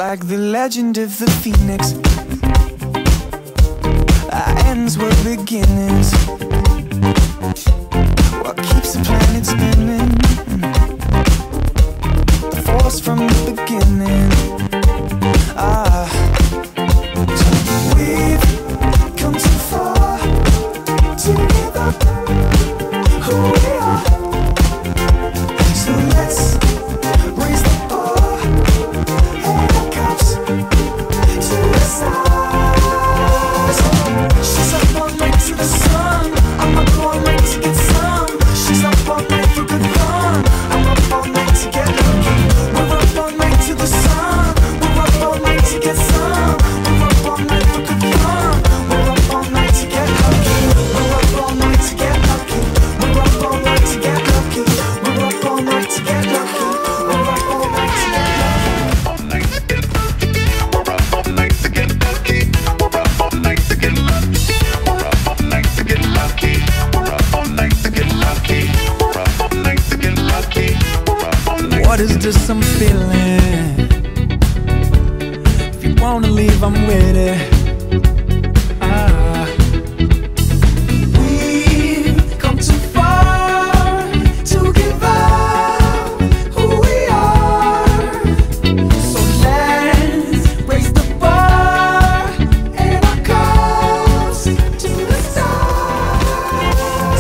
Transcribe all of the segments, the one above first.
like the legend of the phoenix. Our ends were beginnings. What keeps the planet spinning? The force from the beginning. So we've come too far to give up who we are. So let's raise the bar and our cups to the stars. She's up all night to the sun. I'm up all night to get some. She's up all night for good fun. I'm up all night to get lucky. We're up all night to the sun. We're up all night to get some. We're up all night for good fun. We're up all night to get lucky. We're up all night to get lucky. We're up all night to get lucky. We're up all night to get lucky. We're up all night to get lucky. We're up all night to get lucky. We're up all night to get lucky. We're up all night to get lucky. We're up all night to get lucky. We're up all night. What is this I'm feeling? If you wanna leave, I'm with it. We've come too far to give up who we are. So let's raise the bar and our cups to the stars.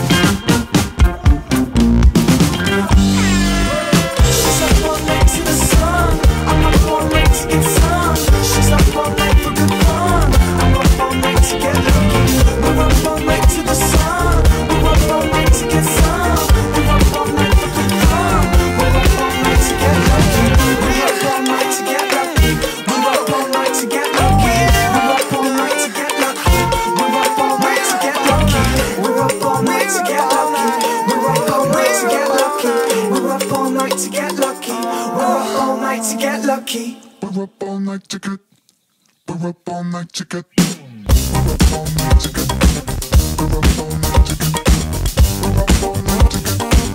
She's up all night to the sun. I'm up all night to get some. She's up all night for good fun. I'm up all night to get lucky. We're up all night to the sun. We're up all night to get some. We're up all night for good fun. We're up all night to get lucky. We're up all night to get lucky. We're up all night to get lucky. We're up all night to get lucky. We're up all night to get lucky. We're up all night to get lucky. We're up all night to get lucky. We're up all night to get lucky. We're up all night to get lucky. We're up all night to get. We're up all night to get. We're up all night to get. We're up all night to get. We're up all night to get.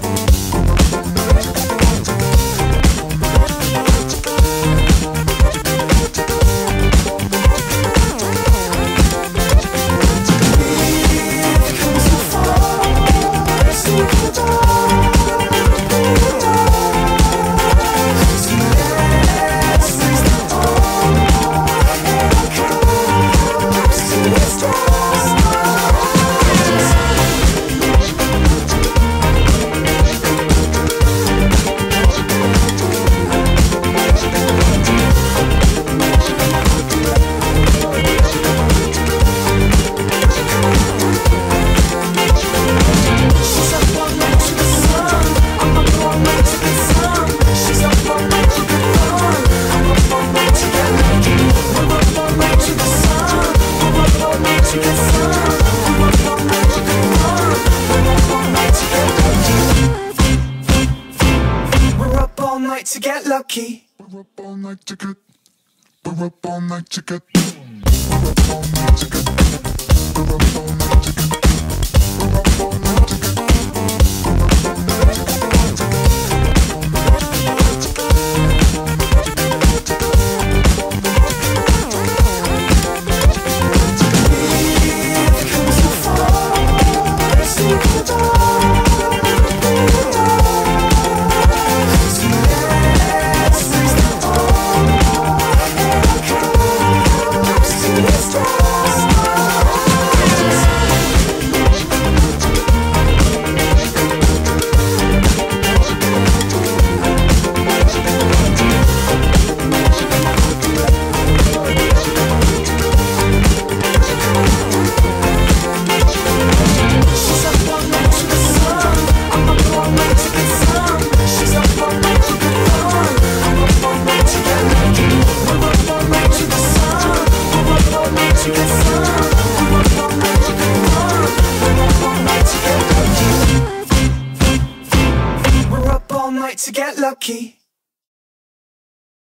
To get lucky. We're up all night to get. We're up all night to get. We're up all night to get. We're up all night to get. We're up all night to get. To get lucky.